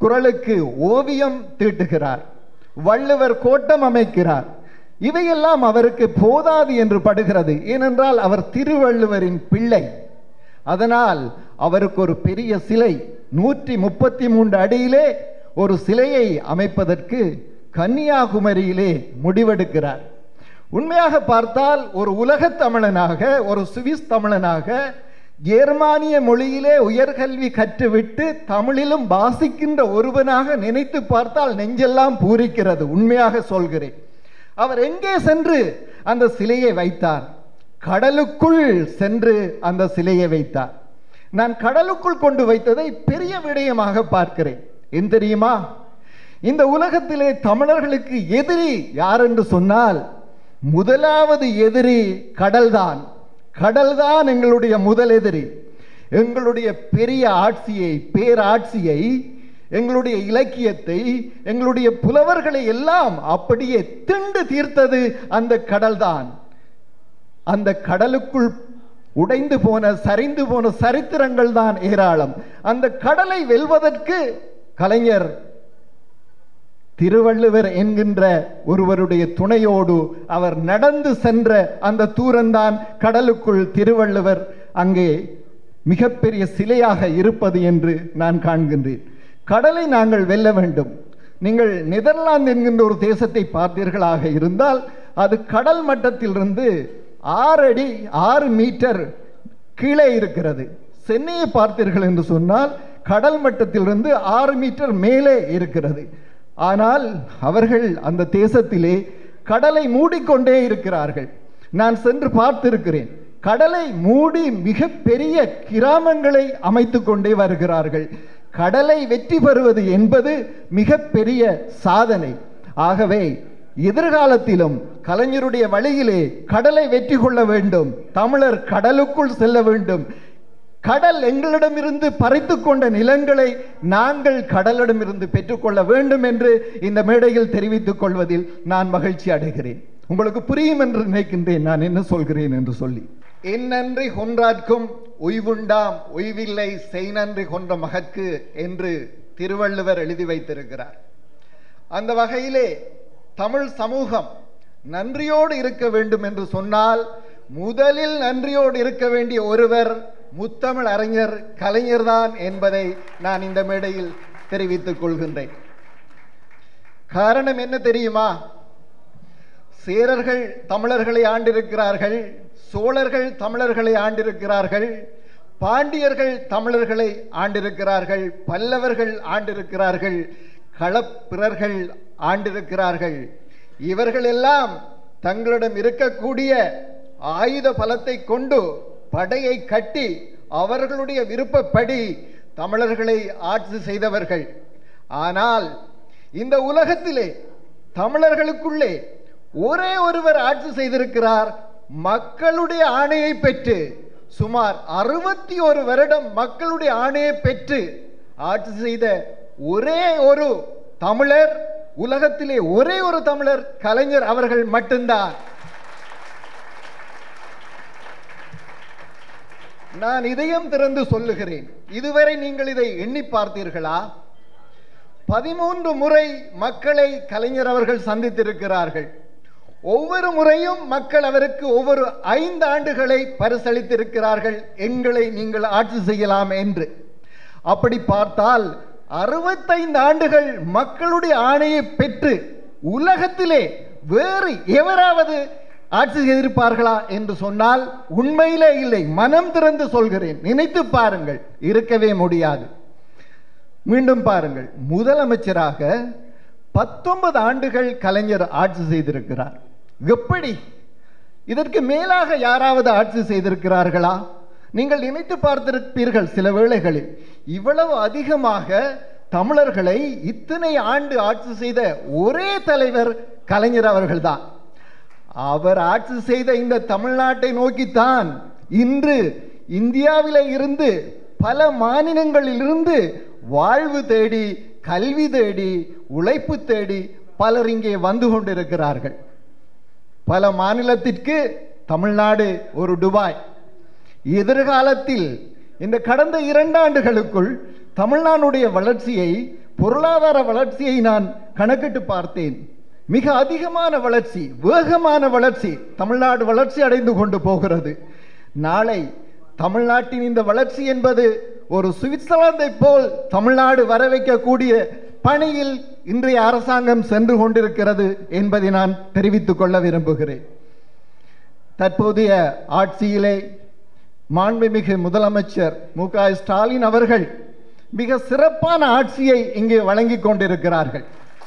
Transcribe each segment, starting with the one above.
குறளுக்கு ஓவியம் தீட்டுகிறார், வள்ளுவர் கோட்டம் அமைக்கிறார். இவையெல்லாம் அவருக்கு போதாது என்று படுகிறது. ஏனென்றால் அவர் திருவள்ளுவரின் பிள்ளை. அதனால் அவருக்கு ஒரு பெரிய சிலை 133 அடியிலே ஒரு சிலையை அமைப்பதற்கு கன்னியாகுமரியிலே முடிவெடுக்கிறார். உண்மையாக பார்த்தால் ஒரு உலகத் தமிழனாக, ஒரு சுவிஸ் தமிழனாக, ஜெர்மானிய மொழியிலே உயர்கல்வி கற்றுவிட்டு தமிழிலும் வாசிக்கின்ற ஒருவனாக நினைத்து பார்த்தால் நெஞ்செல்லாம் பூரிக்கிறது. உண்மையாக சொல்கிறேன். அவர் எங்கே சென்று அந்த சிலையை வைத்தார்? கடலுக்குள் சென்று அந்த சிலையை வைத்தார். நான் கடலுக்குள் கொண்டு வைத்ததை பெரிய விடயமாக பார்க்கிறேன். ஏன் தெரியுமா? இந்த உலகத்திலே தமிழர்களுக்கு எதிரி யார் என்று சொன்னால் முதலாவது எதிரி கடல்தான். கடல்தான் எங்களுடைய முதல் எதிரி. எங்களுடைய பெரிய ஆட்சியை, பேராட்சியை, எங்களுடைய இலக்கியத்தை, எங்களுடைய புலவர்களை எல்லாம் அப்படியே திண்டு தீர்த்தது அந்த கடல்தான். அந்த கடலுக்குள் உடைந்து போன, சரிந்து போன சரித்திரங்கள் தான் ஏராளம். அந்த கடலை வெல்வதற்கு கலைஞர் திருவள்ளுவர் என்கின்ற ஒருவருடைய துணையோடு அவர் நடந்து சென்ற அந்த தூரம்தான் கடலுக்குள் திருவள்ளுவர் அங்கே மிகப்பெரிய சிலையாக இருப்பது என்று நான் காண்கின்றேன். கடலை நாங்கள் வெல்ல வேண்டும். நீங்கள் நெதர்லாந்து என்கின்ற ஒரு தேசத்தை பார்த்தீர்களாக இருந்தால் அது கடல் மட்டத்திலிருந்து 6 மீட்டர் கீழே இருக்கிறது. சென்னையை பார்த்தீர்கள் என்று சொன்னால் கடல் மட்டத்திலிருந்து 6 மீட்டர் மேலே இருக்கிறது. ஆனால் அவர்கள் அந்த தேசத்திலே கடலை மூடிக்கொண்டே இருக்கிறார்கள். நான் சென்று பார்த்திருக்கிறேன். கடலை மூடி மிக பெரிய கிராமங்களை அமைத்து கொண்டே வருகிறார்கள். கடலை வெற்றி பெறுவது என்பது மிக பெரிய சாதனை. ஆகவே எதிர்காலத்திலும் கலைஞருடைய வழியிலே கடலை வெற்றி கொள்ள வேண்டும். தமிழர் கடலுக்குள் செல்ல வேண்டும். கடல் எங்களிடமிருந்து பறித்து கொண்ட நிலங்களை நாங்கள் கடலிடமிருந்து பெற்றுக்கொள்ள வேண்டும் என்று இந்த மேடையில் தெரிவித்துக் கொள்வதில் நான் மகிழ்ச்சி அடைகிறேன். உங்களுக்கு புரியும் என்று நினைக்கின்றேன் நான் என்ன சொல்கிறேன் என்று சொல்லி. என் நன்றி கொன்றார்க்கும் உய்வுண்டாம் உய்வில்லை செய் நன்றி கொன்ற மகற்கு என்று திருவள்ளுவர் எழுதி வைத்திருக்கிறார். அந்த வகையிலே தமிழ் சமூகம் நன்றியோடு இருக்க வேண்டும் என்று சொன்னால் முதலில் நன்றியோடு இருக்க வேண்டிய ஒருவர் முத்தமிழ் அறிஞர் கலைஞர்தான் என்பதை நான் இந்த மேடையில் தெரிவித்துக் கொள்கின்றேன். காரணம் என்ன தெரியுமா? சேரர்கள் தமிழர்களை ஆண்டிருக்கிறார்கள், சோழர்கள் தமிழர்களை ஆண்டிருக்கிறார்கள், பாண்டியர்கள் தமிழர்களை ஆண்டிருக்கிறார்கள், பல்லவர்கள் ஆண்டிருக்கிறார்கள், களப்பிரர்கள் ஆண்டிருக்கிறார்கள். இவர்கள் எல்லாம் தங்களிடம் இருக்கக்கூடிய ஆயுத பலத்தை கொண்டு படையை கட்டி அவர்களுடைய விருப்பப்படி தமிழர்களை ஆட்சி செய்தவர்கள். ஆனால் இந்த உலகத்திலே தமிழர்களுக்குள்ளே ஒரே ஒருவர் ஆட்சி செய்திருக்கிறார். மக்களுடைய ஆணையை பெற்று சுமார் 61 வருடம் மக்களுடைய ஆணையை பெற்று ஆட்சி செய்த ஒரே ஒரு தமிழர், உலகத்திலே ஒரே ஒரு தமிழர் கலைஞர் அவர்கள் மட்டும்தான். நான் இதயம் திறந்து சொல்லுகிறேன், இதுவரை நீங்கள் இதை எண்ணி பார்த்தீர்களா? 13 முறை மக்களை கலைஞர் அவர்கள் சந்தித்திருக்கிறார்கள். ஒவ்வொரு முறையும் மக்கள் அவருக்கு ஒவ்வொரு 5 ஆண்டுகளை பரிசளித்திருக்கிறார்கள், எங்களை நீங்கள் ஆட்சி செய்யலாம் என்று. அப்படி பார்த்தால் 65 ஆண்டுகள் மக்களுடைய ஆணையை பெற்று உலகத்திலே வேறு எவராவது ஆட்சி செய்திருப்பார்களா என்று சொன்னால் உண்மையிலே இல்லை. மனம் திறந்து சொல்கிறேன், நினைத்து பாருங்கள், இருக்கவே முடியாது. மீண்டும் பாருங்கள், முதலமைச்சராக 19 ஆண்டுகள் கலைஞர் ஆட்சி செய்திருக்கிறார். எப்படி? இதற்கு மேலாக யாராவது ஆட்சி செய்திருக்கிறார்களா? நீங்கள் நினைத்து பார்த்திருப்பீர்கள் சில வேளைகளில். இவ்வளவு அதிகமாக தமிழர்களை இத்தனை ஆண்டு ஆட்சி செய்த ஒரே தலைவர் கலைஞர் அவர்கள்தான். அவர் ஆட்சி செய்த இந்த தமிழ்நாட்டை நோக்கித்தான் இன்று இந்தியாவிலே இருந்து பல மாநிலங்களிலிருந்து வாழ்வு தேடி, கல்வி தேடி, உழைப்பு தேடி பலர் இங்கே வந்து கொண்டிருக்கிறார்கள். பல மாநிலத்திற்கு தமிழ்நாடு ஒரு துபாய். எதிர்காலத்தில் இந்த கடந்த 2 ஆண்டுகளுக்குள் தமிழ்நாடுடைய வளர்ச்சியை பொருளாதார வளர்ச்சியை நான் கணக்கிட்டு பார்த்தேன். மிக அதிகமான வளர்ச்சி, வேகமான வளர்ச்சி தமிழ்நாடு வளர்ச்சி அடைந்து கொண்டு போகிறது. நாளை தமிழ்நாட்டின் இந்த வளர்ச்சி என்பது ஒரு சுவிட்சர்லாந்தை போல் தமிழ்நாடு வர வைக்கக்கூடிய பணியில் இன்றைய அரசாங்கம் சென்று கொண்டிருக்கிறது என்பதை நான் தெரிவித்துக் கொள்ள விரும்புகிறேன். தற்போதைய ஆட்சியிலே மாண்புமிகு முதலமைச்சர் மு.க. ஸ்டாலின் அவர்கள் மிக சிறப்பான ஆட்சியை இங்கே வழங்கிக் கொண்டிருக்கிறார்கள்.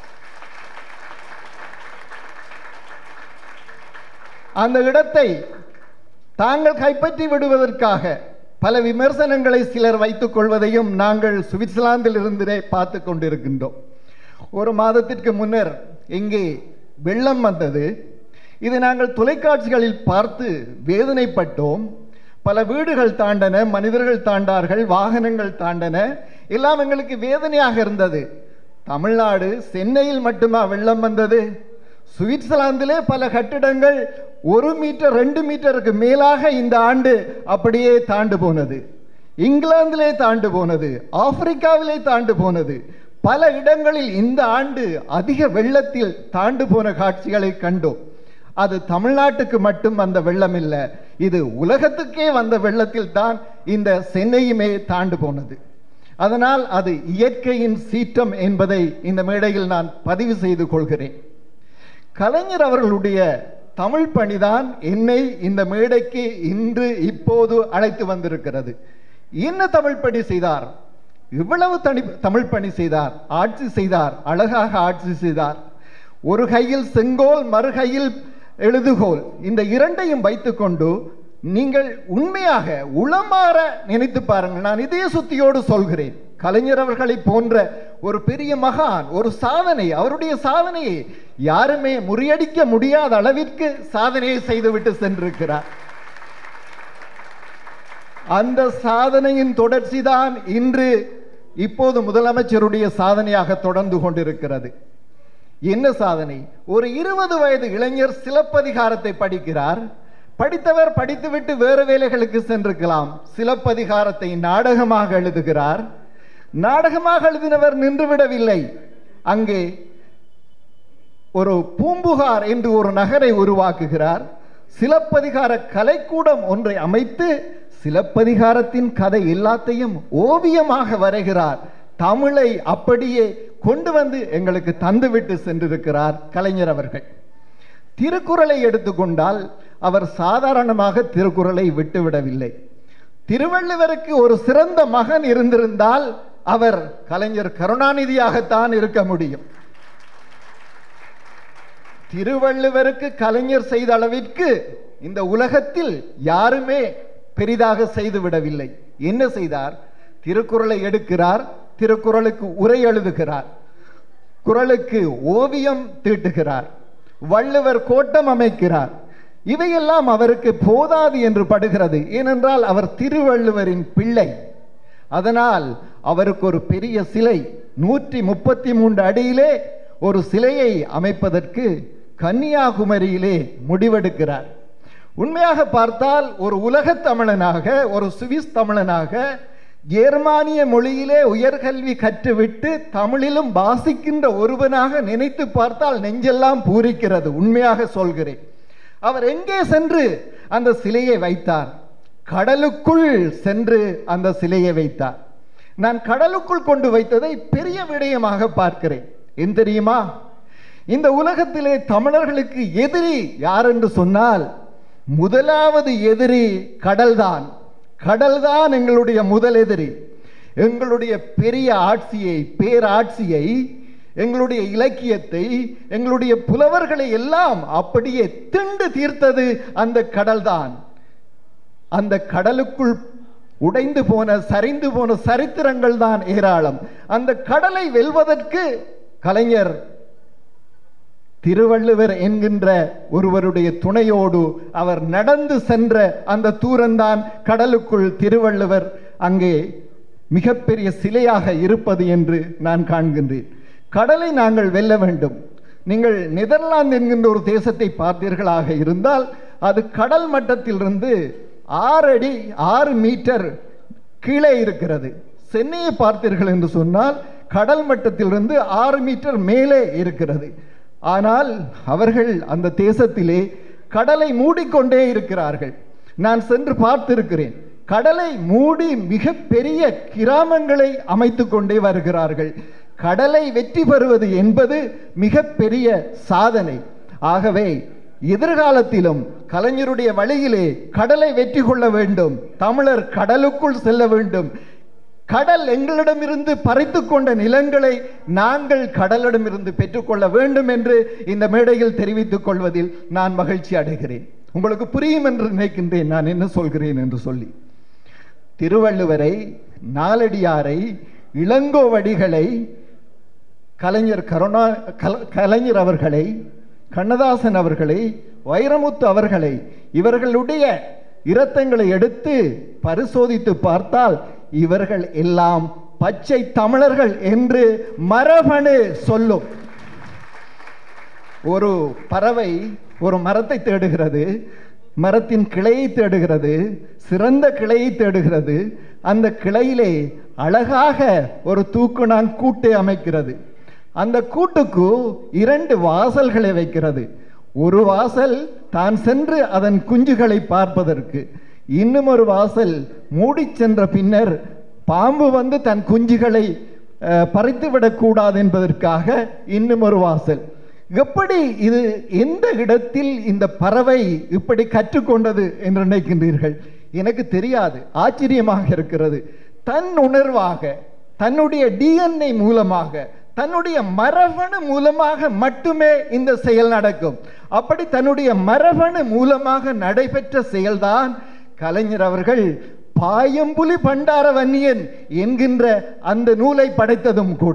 அந்த இடத்தை தாங்கள் கைப்பற்றி விடுவதற்காக பல விமர்சனங்களை சிலர் வைத்துக் கொள்வதையும் நாங்கள் சுவிட்சர்லாந்தில் இருந்தே பார்த்து கொண்டிருக்கின்றோம். ஒரு மாதத்திற்கு முன்னர் இங்கே வெள்ளம் வந்தது. இது நாங்கள் தொலைக்காட்சிகளில் பார்த்து வேதனைப்பட்டோம். பல வீடுகள் தாண்டன, மனிதர்கள் தாண்டார்கள், வாகனங்கள் தாண்டன, எல்லாம் எங்களுக்கு வேதனையாக இருந்தது. தமிழ்நாடு சென்னையில் மட்டுமா வெள்ளம் வந்தது? சுவிட்சர்லாந்திலே பல கட்டிடங்கள் 1 மீட்டர் 2 மீட்டருக்கு மேலாக இந்த ஆண்டு அப்படியே தாண்டு போனது. இங்கிலாந்திலே தாண்டு போனது, ஆப்பிரிக்காவிலே தாண்டு போனது. பல இடங்களில் இந்த ஆண்டு அதிக வெள்ளத்தில் தாண்டு போன காட்சிகளை கண்டோம். அது தமிழ்நாட்டுக்கு மட்டும் வந்த வெள்ளம் இல்லை, இது உலகத்துக்கே வந்த வெள்ளத்தில் தான் இந்த சென்னையுமே தாண்டு போனது. அதனால் அது இயற்கையின் சீற்றம் என்பதை இந்த மேடையில் நான் பதிவு செய்து கொள்கிறேன். கலைஞர் அவர்களுடைய தமிழ் பணிதான் என்னை இந்த மேடைக்கு இன்று இப்போது அழைத்து வந்திருக்கிறது. என்ன தமிழ் பணி செய்தார்? இவ்வளவு தமிழ் பணி செய்தார், ஆட்சி செய்தார், அழகாக ஆட்சி செய்தார். ஒரு கையில் செங்கோல், மறுகையில் எழுதுகோல், இந்த இரண்டையும் வைத்துக்கொண்டு நீங்கள் உண்மையாக உளமாற நினைத்து பாருங்கள். நான் இதே சுத்தியோடு சொல்கிறேன், கலைஞர் அவர்களை போன்ற ஒரு பெரிய மகான், ஒரு சாதனை, அவருடைய சாதனையை யாருமே முறியடிக்க முடியாத அளவிற்கு சாதனையை செய்துவிட்டு சென்றிருக்கிறார். அந்த சாதனையின் தொடர்ச்சிதான் இன்று இப்போது முதலமைச்சருடைய சாதனையாக தொடர்ந்து கொண்டிருக்கிறது. என்ன சாதனை? ஒரு 20 வயது இளைஞர் சிலப்பதிகாரத்தை படிக்கிறார். படித்தவர் படித்துவிட்டு வேறு வேலைகளுக்கு சென்றிருக்கலாம். சிலப்பதிகாரத்தை நாடகமாக எழுதுகிறார். நாடகமாக எழுதினவர் நின்றுவிடவில்லை. அங்கே ஒரு பூம்புகார் என்று ஒரு நகரை உருவாக்குகிறார். சிலப்பதிகார கலைக்கூடம் ஒன்றை அமைத்து சிலப்பதிகாரத்தின் கதை எல்லாத்தையும் ஓவியமாக வரைகிறார். தமிழை அப்படியே கொண்டு வந்து எங்களுக்கு தந்துவிட்டு சென்றிருக்கிறார் கலைஞர் அவர்கள். திருக்குறளை எடுத்துக்கொண்டால் அவர் சாதாரணமாக திருக்குறளை விட்டுவிடவில்லை. திருவள்ளுவருக்கு ஒரு சிறந்த மகன் இருந்திருந்தால் அவர் கலைஞர் கருணாநிதியாகத்தான் இருக்க முடியும். திருவள்ளுவருக்கு கலைஞர் செய்த அளவிற்கு இந்த உலகத்தில் யாருமே பெரிதாக செய்துவிடவில்லை. என்ன செய்தார்? திருக்குறளை எடுக்கிறார், திருக்குறளுக்கு உரை எழுதுகிறார், குறளுக்கு ஓவியம் தீட்டுகிறார், வள்ளுவர் கோட்டம் அமைக்கிறார். இவையெல்லாம் அவருக்கு போதாது என்று படுகிறது. ஏனென்றால் அவர் திருவள்ளுவரின் பிள்ளை. அதனால் அவருக்கு ஒரு பெரிய சிலை 133 அடியிலே ஒரு சிலையை அமைப்பதற்கு கன்னியாகுமரியிலே முடிவெடுக்கிறார். உண்மையாக பார்த்தால் ஒரு உலகத் தமிழனாக, ஒரு சுவிஸ் தமிழனாக, ஜெர்மானிய மொழியிலே உயர்கல்வி கற்றுவிட்டு தமிழிலும் வாசிக்கின்ற ஒருவனாக நினைத்து பார்த்தால் நெஞ்செல்லாம் பூரிக்கிறது. உண்மையாக சொல்கிறேன். அவர் எங்கே சென்று அந்த சிலையை வைத்தார்? கடலுக்குள் சென்று அந்த சிலையை வைத்தார். நான் கடலுக்குள் கொண்டு வைத்ததை பெரிய விடயமாக பார்க்கிறேன். ஏன் தெரியுமா? இந்த உலகத்திலே தமிழர்களுக்கு எதிரி யார் என்று சொன்னால் முதலாவது எதிரி கடல்தான். கடல்தான் எங்களுடைய முதல் எதிரி. எங்களுடைய பெரிய ஆட்சியை, பேராட்சியை, எங்களுடைய இலக்கியத்தை, எங்களுடைய புலவர்களை எல்லாம் அப்படியே திண்டு தீர்த்தது அந்த கடல்தான். அந்த கடலுக்குள் உடைந்து போன, சரிந்து போன சரித்திரங்கள் தான் ஏராளம். அந்த கடலை வெல்வதற்கு கலைஞர் திருவள்ளுவர் என்கின்ற ஒருவருடைய துணையோடு அவர் நடந்து சென்ற அந்த தூரம்தான் கடலுக்குள் திருவள்ளுவர் அங்கே மிகப்பெரிய சிலையாக இருப்பது என்று நான் காண்கின்றேன். கடலை நாங்கள் வெல்ல வேண்டும். நீங்கள் நெதர்லாந்து என்கின்ற ஒரு தேசத்தை பார்த்தீர்களாக இருந்தால் அது கடல் மட்டத்திலிருந்து 6 அடி 6 மீட்டர் கீழே இருக்கிறது. சென்னையை பார்த்தீர்கள் என்று சொன்னால் கடல் மட்டத்திலிருந்து 6 மீட்டர் மேலே இருக்கிறது. ஆனால் அவர்கள் அந்த தேசத்திலே கடலை மூடிக்கொண்டே இருக்கிறார்கள். நான் சென்று பார்த்திருக்கிறேன். கடலை மூடி மிக பெரிய கிராமங்களை அமைத்து கொண்டே வருகிறார்கள். கடலை வெற்றி பெறுவது என்பது மிக பெரிய சாதனை. ஆகவே எதிர்காலத்திலும் கலைஞருடைய வழியிலே கடலை வெற்றி கொள்ள வேண்டும். தமிழர் கடலுக்குள் செல்ல வேண்டும். கடல் எங்களிடமிருந்து பறித்து கொண்ட நிலங்களை நாங்கள் கடலிடமிருந்து பெற்றுக்கொள்ள வேண்டும் என்று இந்த மேடையில் தெரிவித்துக் கொள்வதில் நான் மகிழ்ச்சி அடைகிறேன். உங்களுக்கு புரியும் என்று நினைக்கின்றேன் நான் என்ன சொல்கிறேன் என்று சொல்லி. திருவள்ளுவரை, நாலடியாரை, இளங்கோவடிகளை, கலைஞர் அவர்களை, கண்ணதாசன் அவர்களை, வைரமுத்து அவர்களை, இவர்களுடைய இரத்தங்களை எடுத்து பரிசோதித்து பார்த்தால் இவர்கள் எல்லாம் பச்சை தமிழர்கள் என்று மரபணு சொல்லும். ஒரு பறவை ஒரு மரத்தை தேடுகிறது, மரத்தின் கிளையை தேடுகிறது, சிறந்த கிளையை தேடுகிறது. அந்த கிளையிலே அழகாக ஒரு தூக்குநான் கூட்டை அமைக்கிறது. அந்த கூட்டுக்கு 2 வாசல்களை வைக்கிறது. ஒரு வாசல் தான் சென்று அதன் குஞ்சுகளை பார்ப்பதற்கு, இன்னும் ஒரு வாசல் மூடி சென்ற பின்னர் பாம்பு வந்து தன் குஞ்சுகளை பறித்துவிடக்கூடாது என்பதற்காக இன்னும் ஒரு வாசல். எப்படி இது எந்த இடத்தில் இந்த பறவை இப்படி கற்றுக்கொண்டது என்று நினைக்கின்றீர்கள்? எனக்கு தெரியாது, ஆச்சரியமாக இருக்கிறது. தன் உணர்வாக, தன்னுடைய DNA மூலமாக, தன்னுடைய மரபணு மூலமாக மட்டுமே இந்த செயல் நடக்கும். அப்படி தன்னுடைய மரபணு மூலமாக நடைபெற்ற செயல்தான் கலைஞர் அவர்கள் பாயம்புலி பண்டார வன்னியன் என்கின்ற அந்த நூலை படைத்ததும் கூட.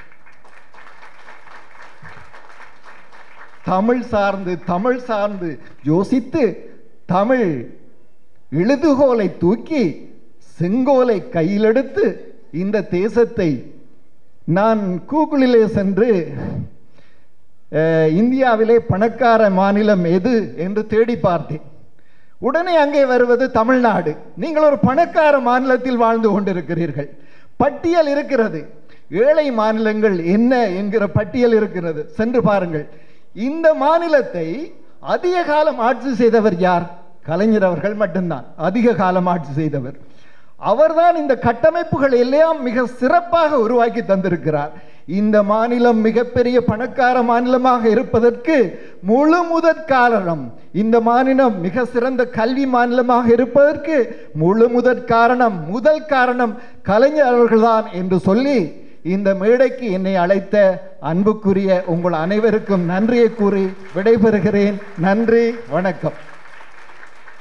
தமிழ் சார்ந்து யோசித்து தமிழ் எழுதுகோலை தூக்கி செங்கோலை கையிலெடுத்து இந்த தேசத்தை, நான் கூகுளிலே சென்று இந்தியாவிலே பணக்கார மாநிலம் எது என்று தேடி பார்த்தேன். உடனே அங்கே வருவது தமிழ்நாடு. நீங்கள் ஒரு பணக்கார மாநிலத்தில் வாழ்ந்து கொண்டிருக்கிறீர்கள். பட்டியல் இருக்கிறது, ஏழை மாநிலங்கள் என்ன என்கிற பட்டியல் இருக்கிறது. சென்று பாருங்கள். இந்த மாநிலத்தை அதிக காலம் ஆட்சி செய்தவர் யார்? கலைஞர் அவர்கள் மட்டும்தான் அதிக காலம் ஆட்சி செய்தவர். அவர்தான் இந்த கட்டமைப்புகள் எல்லாம் மிக சிறப்பாக உருவாக்கி தந்திருக்கிறார். இந்த மாநிலம் மிகப்பெரிய பணக்கார மாநிலமாக இருப்பதற்கு முழு முதற் காரணம், இந்த மாநிலம் மிக சிறந்த கல்வி மாநிலமாக இருப்பதற்கு முழு முதல் காரணம் கலைஞர் அவர்கள்தான் என்று சொல்லி இந்த மேடைக்கு என்னை அழைத்த அன்புக்குரிய உங்கள் அனைவருக்கும் நன்றியை கூறி விடைபெறுகிறேன். நன்றி, வணக்கம்.